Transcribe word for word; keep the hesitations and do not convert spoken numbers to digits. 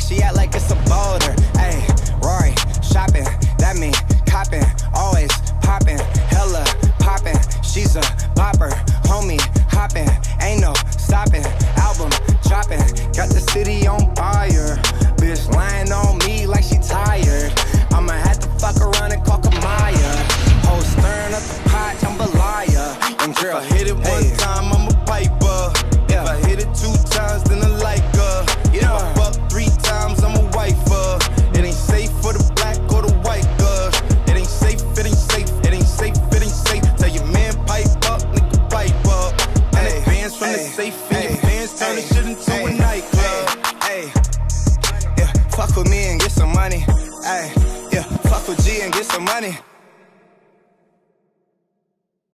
she act like it's a boulder. Ayy, Rory, shopping, that mean copping, always popping, hella popping. She's a bopper, homie, hopping, ain't no stopping. Album dropping, got the city on fire. Bitch lying on me like she tired. I'ma have to fuck around and call Kamaya. Whole stirring up the pot, jambalaya. And girl, if I hit it one hey. time, I'm a piper. Yeah. If I hit it two times, then I like her. Yeah. If I fuck three times, I'm a wifer. It ain't safe for the black or the white girl. It ain't safe, it ain't safe, it ain't safe, it ain't safe. Tell your man pipe up, nigga pipe up. And Ay, advance from ay, the safe, ay, and advance turn ay, the shit into ay, a nightclub. Hey, yeah, fuck with me and get some money. Ay, yeah, fuck with G and get some money.